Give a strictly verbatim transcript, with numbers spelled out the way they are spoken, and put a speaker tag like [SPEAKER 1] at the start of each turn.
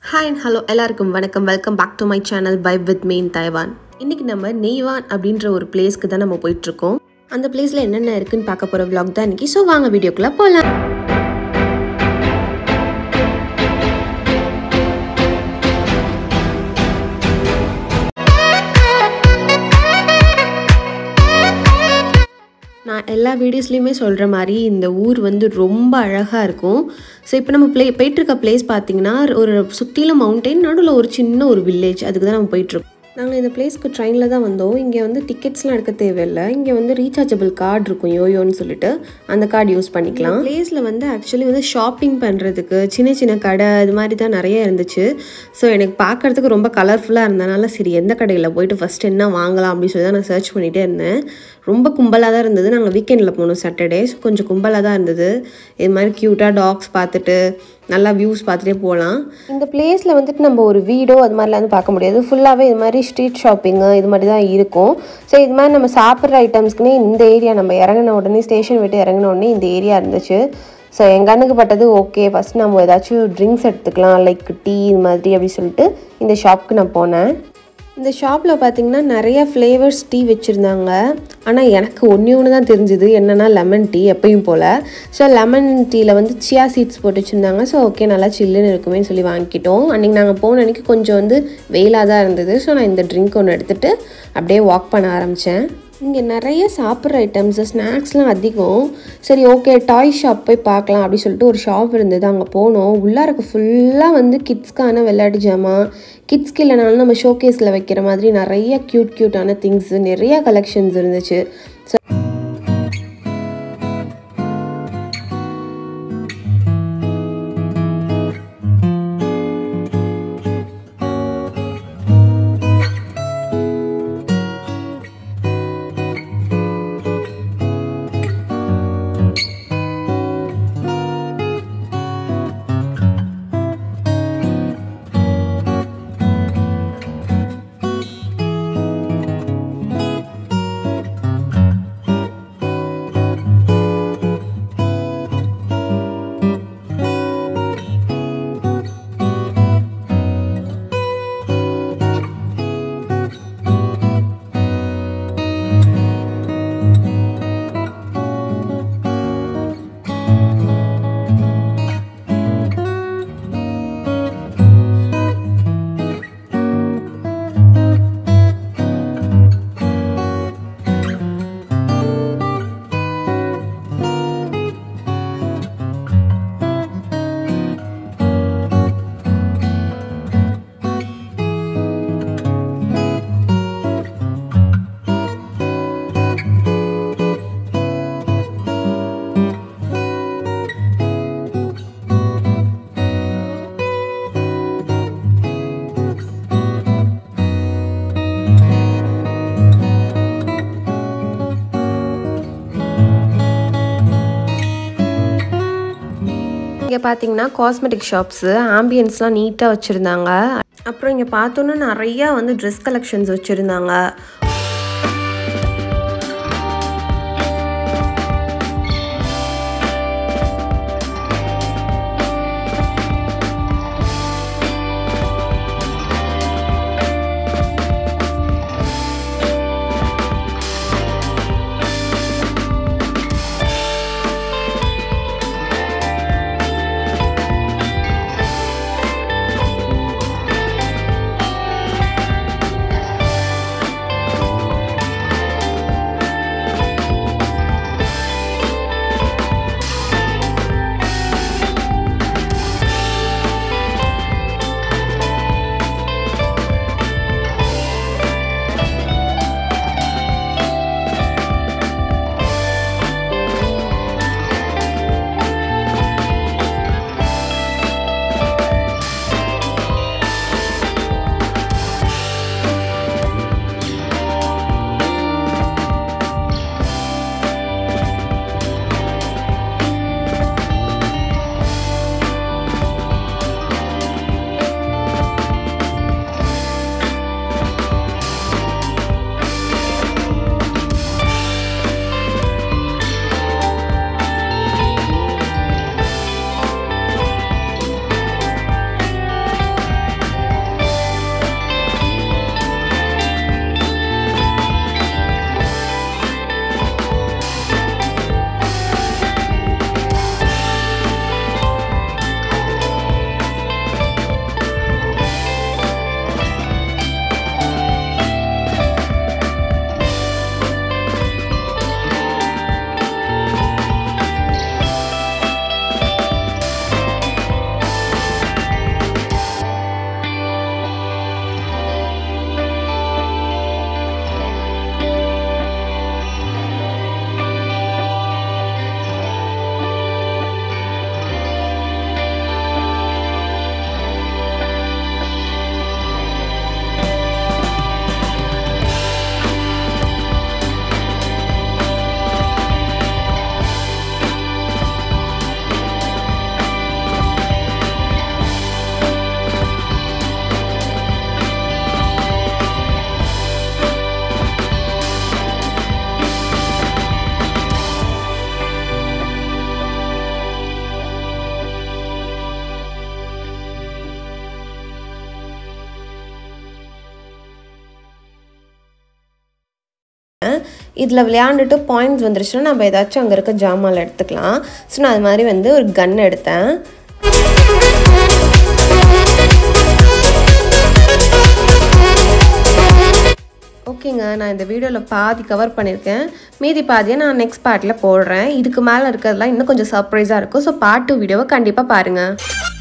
[SPEAKER 1] Hi and hello எல்லாருக்கும் வணக்கம். Welcome back to my channel Vibe with me in Taiwan. இன்னைக்கு நம்ம நெய்வான் அப்படின்ற ஒரு பிளேஸ்க்கு தான் நம்ம போயிட்டு இருக்கோம். அந்த பிளேஸ்ல என்னென்ன இருக்குன்னு பார்க்க போற vlog தான் இன்னைக்கு. சோ வாங்க வீடியோக்குள்ள போலாம். நான் எல்லா வீடியோஸ்லயுமே சொல்ற மாதிரி இந்த ஊர் வந்து ரொம்ப அழகா இருக்கும். சோ இப்போ நம்ம ப்ளே போயிட்டு இருக்க பிளேஸ் பாத்தீங்கன்னா ஒரு சுத்தில மவுண்டன் நடுவுல ஒரு சின்ன ஒரு வில்லேஜ் அதுக்கு தான் நம்ம போயிட்டு இருக்கோம். நாங்கள் இந்த பிளேஸ்க்கு ட்ரெயினில் தான் வந்தோம். இங்கே வந்து டிக்கெட்ஸ்லாம் எடுக்க தேவையில்லை. இங்கே வந்து ரீசார்ஜபிள் கார்டு இருக்கும் யோயோன்னு சொல்லிட்டு அந்த கார்டு யூஸ் பண்ணிக்கலாம். பிளேஸில் வந்து ஆக்சுவலி வந்து ஷாப்பிங் பண்ணுறதுக்கு சின்ன சின்ன கடை இது மாதிரி தான் நிறைய இருந்துச்சு. ஸோ எனக்கு பார்க்குறதுக்கு ரொம்ப கலர்ஃபுல்லாக இருந்தனால சரி எந்த கடையில் போயிட்டு ஃபஸ்ட் என்ன வாங்கலாம் அப்படின்னு சொல்லி தான் நான் சர்ச் பண்ணிகிட்டே இருந்தேன். ரொம்ப கும்பலாக தான் இருந்தது. நாங்கள் வீக்கெண்டில் போனோம் சாட்டர்டே. ஸோ கொஞ்சம் கும்பலாக தான் இருந்தது. இது மாதிரி க்யூட்டாக டாக்ஸ் பார்த்துட்டு நல்லா வியூஸ் பார்த்துட்டே போகலாம். இந்த பிளேஸில் வந்துட்டு நம்ம ஒரு வீடோ அது மாதிரிலாம் வந்து பார்க்க முடியாது. ஃபுல்லாகவே இது மாதிரி ஸ்ட்ரீட் ஷாப்பிங்கு இது மாதிரி தான் இருக்கும். ஸோ இது மாதிரி நம்ம சாப்பிட்ற ஐட்டம்ஸ்க்குனே இந்த ஏரியா நம்ம இறங்கின உடனே ஸ்டேஷன் விட்டு இறங்கின உடனே இந்த ஏரியா இருந்துச்சு. ஸோ என் கண்ணுக்கு பட்டது ஓகே ஃபஸ்ட் நம்ம ஏதாச்சும் ட்ரிங்க்ஸ் எடுத்துக்கலாம் லைக் டீ இது மாதிரி அப்படி சொல்லிட்டு இந்த ஷாப்புக்கு நான் போனேன். இந்த ஷாப்பில் பார்த்திங்கன்னா நிறைய ஃப்ளேவர்ஸ் டீ வச்சுருந்தாங்க. ஆனால் எனக்கு ஒன்று ஒன்று தான் தெரிஞ்சுது என்னென்னா லெமன் டீ எப்பயும் போல். ஸோ லெமன் டீயில் வந்து சியா சீட்ஸ் போட்டு வச்சுருந்தாங்க. ஸோ ஓகே நல்லா சில்லுன்னு இருக்குமே சொல்லி வாங்கிக்கிட்டோம். அன்றைக்கி நாங்கள் போன அன்றைக்கி கொஞ்சம் வந்து வெயிலாக தான் இருந்தது. ஸோ நான் இந்த ட்ரிங்க் ஒன்று எடுத்துகிட்டு அப்படியே வாக் பண்ண ஆரம்பித்தேன். இங்கே நிறைய சாப்பிட்ற ஐட்டம்ஸு ஸ்நாக்ஸ்லாம் அதிகம். சரி ஓகே டாய் ஷாப் போய் பார்க்கலாம் அப்படின்னு சொல்லிட்டு ஒரு ஷாப் இருந்தது. அங்கே போனோம். உள்ளாருக்கு ஃபுல்லாக வந்து கிட்ஸ்க்கான விளையாட்டு ஜாமான், கிட்ஸ்க்கு இல்லைனாலும் நம்ம ஷோகேஸில் வைக்கிற மாதிரி நிறைய க்யூட் க்யூட்டான திங்ஸு நிறையா கலெக்ஷன்ஸ் இருந்துச்சு. ஸோ இங்கே பார்த்தீங்கன்னா காஸ்மெட்டிக் ஷாப்ஸு ஆம்பியன்ஸ்லாம் நீட்டாக வச்சுருந்தாங்க. அப்புறம் இங்கே பார்த்தோன்னா நிறையா வந்து ட்ரெஸ் கலெக்ஷன்ஸ் வச்சுருந்தாங்க. இதில் விளையாண்டுட்டு பாயிண்ட்ஸ் வந்துருச்சுன்னா நம்ம ஏதாச்சும் அங்கே இருக்க ஜாமான்ல எடுத்துக்கலாம். ஸோ நான் அது மாதிரி வந்து ஒரு கன் எடுத்தேன். ஓகேங்க, நான் இந்த வீடியோவில் பாதி கவர் பண்ணியிருக்கேன். மீதி பாதியை நான் நெக்ஸ்ட் பார்ட்டில் போடுறேன். இதுக்கு மேலே இருக்கிறதுலாம் இன்னும் கொஞ்சம் சர்ப்ரைஸாக இருக்கும். ஸோ பார்ட் டூ வீடியோவை கண்டிப்பாக பாருங்கள்.